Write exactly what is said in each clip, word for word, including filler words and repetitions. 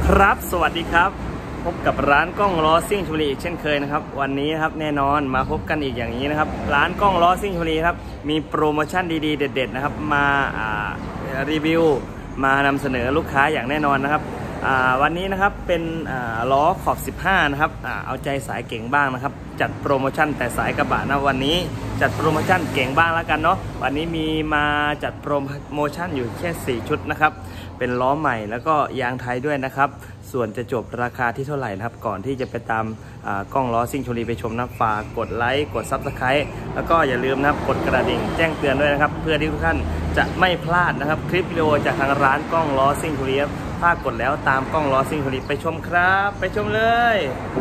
ครับสวัสดีครับพบกับร้านกล้องล้อซิ่งชลบุรีอีกเช่นเคยนะครับวันนี้ครับแน่นอนมาพบกันอีกอย่างนี้นะครับร้านกล้องล้อซิ่งชลบุรีครับมีโปรโมชั่นดีๆเด็ดๆนะครับมารีวิวมานำเสนอลูกค้าอย่างแน่นอนนะครับวันนี้นะครับเป็นล้อขอบสิบห้านะครับเอาใจสายเก่งบ้างนะครับจัดโปรโมชั่นแต่สายกระบะนะวันนี้จัดโปรโมชั่นเก่งบ้างแล้วกันเนาะวันนี้มีมาจัดโปรโมชั่นอยู่แค่สี่ชุดนะครับเป็นล้อใหม่แล้วก็ยางไทยด้วยนะครับส่วนจะจบราคาที่เท่าไหร่นะครับก่อนที่จะไปตามกล้องล้อซิ่งชลบุรีไปชมนะฝากกดไลค์กดซับสไครต์แล้วก็อย่าลืมนะครับกดกระดิ่งแจ้งเตือนด้วยนะครับเพื่อที่ทุกท่านจะไม่พลาดนะครับคลิปวิดีโอจากทางร้านกล้องล้อซิ่งชลบุรีถ้ากดแล้วตามกล้องล้อซิ่งชลบุรีไปชมครับไปชมเลย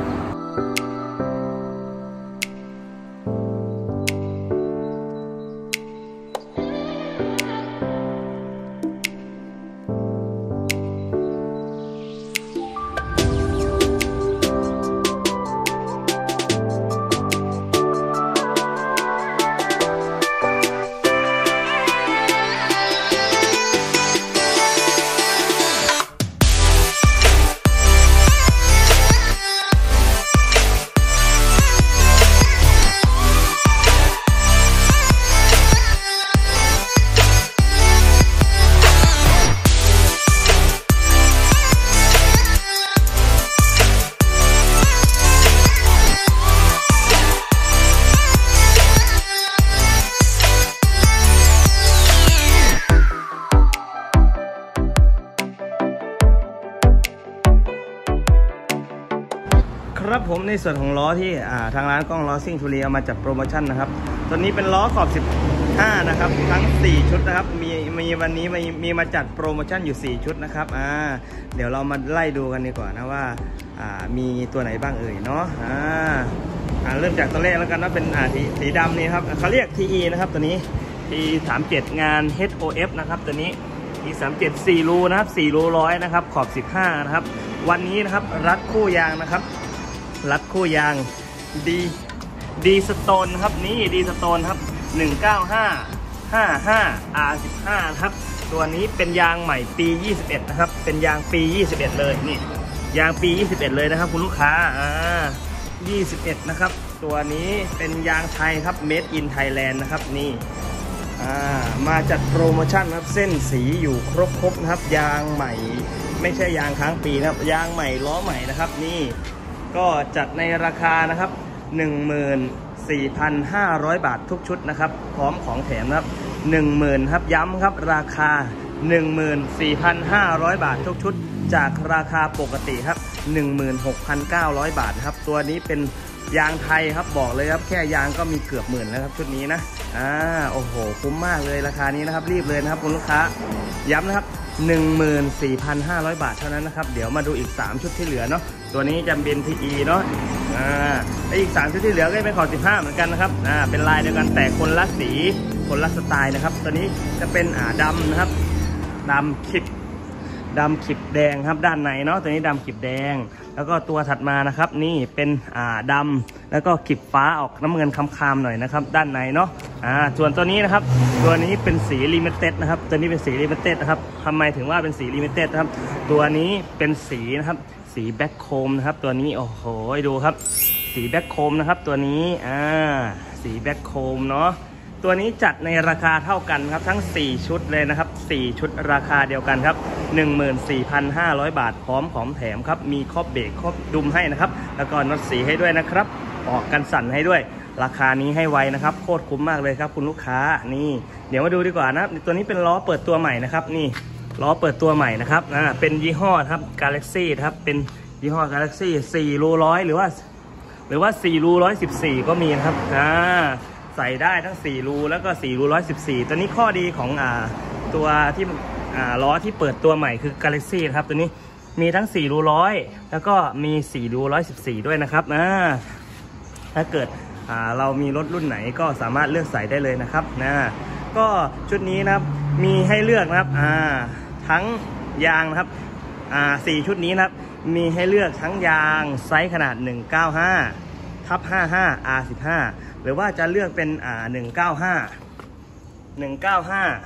ครับผมในส่วนของล้อที่ทางร้านกล้องล้อซิ่งชลบุรีเอามาจัดโปรโมชั่นนะครับตัวนี้เป็นล้อขอบสิบห้านะครับทั้งสี่ชุดนะครับมีมีวันนี้มีมีมาจัดโปรโมชั่นอยู่สี่ชุดนะครับอ่าเดี๋ยวเรามาไล่ดูกันดีกว่านะว่าอ่ามีตัวไหนบ้างเอ่ยเนาะอ่าอ่าเริ่มจากตัวแรกแล้วกันนะเป็นอ่าสีสีดำนี่ครับเขาเรียก ที อี นะครับตัวนี้ ที สามเจ็ด งาน เอช โอ เอฟ นะครับตัวนี้ ที สามเจ็ด สี่รูนะครับสี่รูร้อยนะครับขอบสิบห้านะครับวันนี้นะครับรัดคู่ยางนะครับรัดคู่ยางดีดีสโตนครับนี่ดีสโตนครับหนึ่งเก้าห้า ห้าห้า อาร์ สิบห้าครับตัวนี้เป็นยางใหม่ปียี่สิบเอ็ดนะครับเป็นยางปียี่สิบเอ็ดเลยนี่ยางปียี่สิบเอ็ดเลยนะครับคุณลูกค้าอ่ายี่สิบเอ็ดนะครับตัวนี้เป็นยางไทยครับ Made in Thailand นะครับนี่อ่ามาจัดโปรโมชั่นครับเส้นสีอยู่ครบๆนะครับยางใหม่ไม่ใช่ยางค้างปีนะครับยางใหม่ล้อใหม่นะครับนี่ก็จัดในราคานะครับ หนึ่งหมื่นสี่พันห้าร้อย บาททุกชุดนะครับพร้อมของแถมนะครับ หนึ่งหมื่น ครับย้ำครับราคา หนึ่งหมื่นสี่พันห้าร้อย บาททุกชุดจากราคาปกติครับ หนึ่งหมื่นหกพันเก้าร้อย บาทครับตัวนี้เป็นยางไทยครับบอกเลยครับแค่ยางก็มีเกือบหมื่นแล้วครับชุดนี้นะอ่าโอ้โหคุ้มมากเลยราคานี้นะครับรีบเลยนะครับคุณลูกค้าย้ำนะครับ หนึ่งหมื่นสี่พันห้าร้อย บาทเท่านั้นนะครับเดี๋ยวมาดูอีกสามชุดที่เหลือเนาะตัวนี้จะเป็น ที อี เนาะอ่าและอีกสามชุดที่เหลือก็เป็นขอบสิบห้าเหมือนกันนะครับอ่าเป็นลายเดียวกันแต่คนละสีคนละสไตล์นะครับตัวนี้จะเป็นอ่าดำนะครับดำขิบดำขิบแดงครับด้านในเนาะตัวนี้ดำขิบแดงแล้วก็ตัวถัดมานะครับนี่เป็นอ่าดำแล้วก็ขิบฟ้าออกน้ำเงินคล้ำๆหน่อยนะครับด้านในเนาะอ่าส่วนตัวนี้นะครับตัวนี้เป็นสีลิมิเต็ดนะครับตัวนี้เป็นสีลิมิเต็ดนะครับทำไมถึงว่าเป็นสีลิมิเต็ดนะครับตัวนี้เป็นสีนะครับสีแบ็คโคมนะครับตัวนี้โอ้โหดูครับสีแบ็คโคมนะครับตัวนี้อ่าสีแบ็คโคมเนาะตัวนี้จัดในราคาเท่ากันครับทั้งสี่ชุดเลยนะครับสี่ชุดราคาเดียวกันครับ หนึ่งหมื่นสี่พันห้าร้อย บาทพร้อมของแถมครับมีครอบเบรกครอบดุมให้นะครับแล้วก็น็อตสีให้ด้วยนะครับออกกันสั่นให้ด้วยราคานี้ให้ไวนะครับโคตรคุ้มมากเลยครับคุณลูกค้านี่เดี๋ยวมาดูดีกว่านะตัวนี้เป็นล้อเปิดตัวใหม่นะครับนี่ล้อเปิดตัวใหม่นะครับอ่าเป็นยี่ห้อครับ Galaxy ครับเป็นยี่ห้อ Galaxy สี่รูร้อยหรือว่าหรือว่าสี่รูร้อยสิบสี่ก็มีนะครับอ่าใส่ได้ทั้งสี่รูแล้วก็สี่รูร้อยสิบสี่ตัวนี้ข้อดีของอ่าตัวที่อ่าล้อที่เปิดตัวใหม่คือ Galaxy ครับตัวนี้มีทั้งสี่รูร้อยแล้วก็มีสี่รูร้อยสิบสี่ด้วยนะครับอ่าถ้าเกิดอ่าเรามีรถรุ่นไหนก็สามารถเลือกใส่ได้เลยนะครับนะก็ชุดนี้นะครับมีให้เลือกนะครับอ่าทั้งยางนะครับอ่าสี่ชุดนี้นะครับมีให้เลือกทั้งยางไซส์ขนาดหนึ่งเก้าห้าทับห้าห้า อาร์ สิบห้า หรือว่าจะเลือกเป็นอ่าหนึ่งเก้าห้า หนึ่งเก้าห้า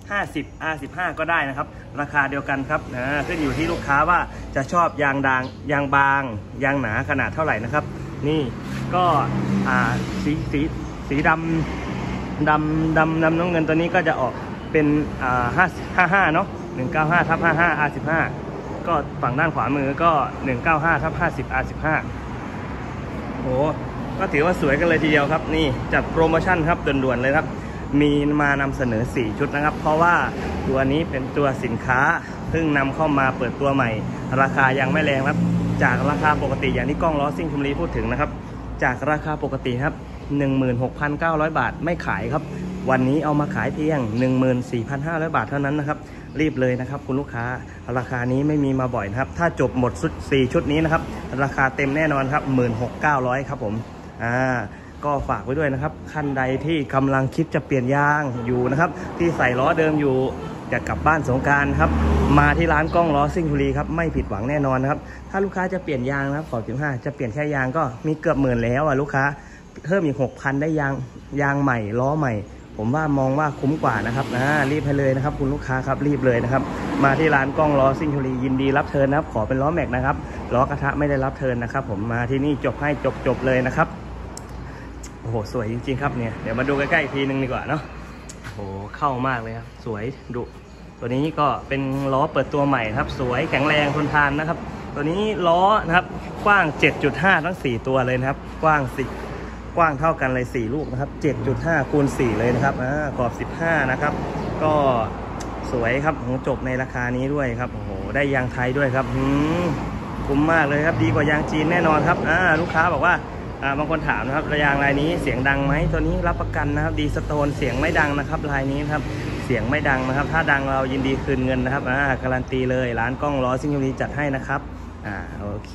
ห้าสิบ อาร์ สิบห้า ก็ได้นะครับราคาเดียวกันครับนะขึ้นอยู่ที่ลูกค้าว่าจะชอบยางดางยางบางยางหนาขนาดเท่าไหร่นะครับนี่ก็อ่าสีสีสีดำดำดำดำน้ำเงินตัวนี้ก็จะออกเป็นอ่าห้าห้าห้าเนาะหนึ่งเก้าห้าทับห้าห้า อาร์ สิบห้า ก็ฝั่งด้านขวามือก็หนึ่งเก้าห้าทับห้าสิบ อาร์ สิบห้า โอ้ก็ถือว่าสวยกันเลยทีเดียวครับนี่จัดโปรโมชั่นครับด่วนๆเลยครับมีมานำเสนอสี่ชุดนะครับเพราะว่าตัวนี้เป็นตัวสินค้าเพิ่งนำเข้ามาเปิดตัวใหม่ราคายังไม่แรงครับจากราคาปกติอย่างที่กล้องล้อซิ่งชลบุรีพูดถึงนะครับจากราคาปกติครับ หนึ่งหมื่นหกพันเก้าร้อย บาทไม่ขายครับวันนี้เอามาขายเพียง หนึ่งหมื่นสี่พันห้าร้อย บาทเท่านั้นนะครับรีบเลยนะครับคุณลูกค้าราคานี้ไม่มีมาบ่อยนะครับถ้าจบหมดชุดสี่ชุดนี้นะครับราคาเต็มแน่นอนครับ หนึ่งหมื่นหกพันเก้าร้อย ครับผมอ่าก็ฝากไว้ด้วยนะครับคันใดที่กำลังคิดจะเปลี่ยนยางอยู่นะครับที่ใส่ล้อเดิมอยู่จะกลับบ้านสงกรานต์ครับมาที่ร้านกล้องล้อซิ่งชลบุรีครับไม่ผิดหวังแน่นอนนะครับถ้าลูกค้าจะเปลี่ยนยางนะครับขอสิบห้าจะเปลี่ยนแค่ยางก็มีเกือบหมื่นแล้วอ่ะลูกค้าเพิ่มอีก หกพัน ได้ยางยางใหม่ล้อใหม่ผมว่ามองว่าคุ้มกว่านะครับอ่ารีบให้เลยนะครับคุณลูกค้าครับรีบเลยนะครับมาที่ร้านกล้องล้อซิ่งชลบุรียินดีรับเทิร์นนะครับขอเป็นล้อแม็กนะครับล้อกระทะไม่ได้รับเทิร์นนะครับผมมาที่นี่จบให้จบจบเลยนะครับโอ้โหสวยจริงๆครับเนี่ยเดี๋ยวมาดูใกล้ๆอีกทีนึงดีกว่าเนาะโอ้โหเข้ามากเลยครับสวยดุตัวนี้ก็เป็นล้อเปิดตัวใหม่ครับสวยแข็งแรงทนทานนะครับตัวนี้ล้อนะครับกว้าง เจ็ดจุดห้า ทั้งสี่ตัวเลยนะครับกว้างสิกว้างเท่ากันเลยสี่ลูกนะครับ เจ็ดจุดห้า คูณสี่เลยนะครับอ่ากรอบสิบห้านะครับก็สวยครับโหจบในราคานี้ด้วยครับโอ้โหได้ยางไทยด้วยครับอืมคุ้มมากเลยครับดีกว่ายางจีนแน่นอนครับอ่าลูกค้าบอกว่าอ่าบางคนถามนะครับยางลายนี้เสียงดังไหมตัวนี้รับประกันนะครับดีสโตนเสียงไม่ดังนะครับลายนี้ครับเสียงไม่ดังนะครับถ้าดังเรายินดีคืนเงินนะครับอ่าการันตีเลยร้านกล้องล้อซิ่งชลบุรีจัดให้นะครับอ่าโอเค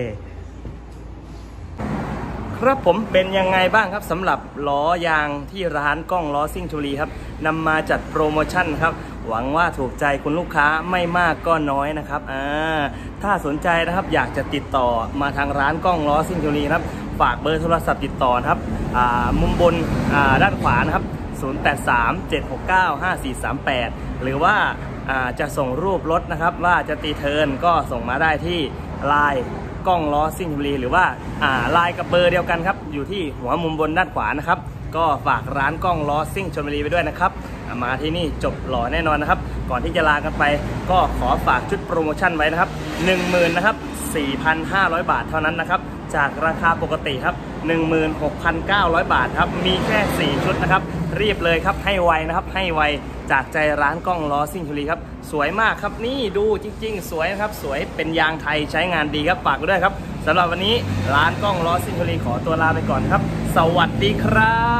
ครับผมเป็นยังไงบ้างครับสำหรับล้อยางที่ร้านกล้องล้อซิ่งชลบุรีครับนำมาจัดโปรโมชั่นครับหวังว่าถูกใจคุณลูกค้าไม่มากก็น้อยนะครับอ่าถ้าสนใจนะครับอยากจะติดต่อมาทางร้านกล้องล้อซิ่งชลบุรีครับฝากเบอร์โทรศัพท์ติดต่อนะครับอ่ามุมบนอ่าด้านขวานะครับศูนย์ แปด สาม เจ็ด หก เก้า ห้า สี่ สาม แปดหรือว่าอ่าจะส่งรูปรถนะครับว่าจะตีเทิร์นก็ส่งมาได้ที่ไลน์กล้องล้อซิ่งชลบุรีหรือว่าอ่าไลน์กับเบอร์เดียวกันครับอยู่ที่หัวมุมบนด้านขวานะครับก็ฝากร้านกล้องล้อซิ่งชลบุรีไปด้วยนะครับมาที่นี่จบหล่อแน่นอนนะครับก่อนที่จะลากันไปก็ขอฝากชุดโปรโมชั่นไว้นะครับ หนึ่งหมื่น นะครับ สี่พันห้าร้อย บาทเท่านั้นนะครับจากราคาปกติครับ หนึ่งหมื่นหกพันเก้าร้อย บาทครับมีแค่สี่ชุดนะครับรีบเลยครับให้ไวนะครับให้ไวจากใจร้านกล้องล้อซิ่งชลบุรีครับสวยมากครับนี่ดูจริงๆสวยนะครับสวยเป็นยางไทยใช้งานดีครับฝากไว้ด้วยครับสำหรับวันนี้ร้านกล้องล้อซิ่งชลบุรีขอตัวลาไปก่อนครับสวัสดีครับ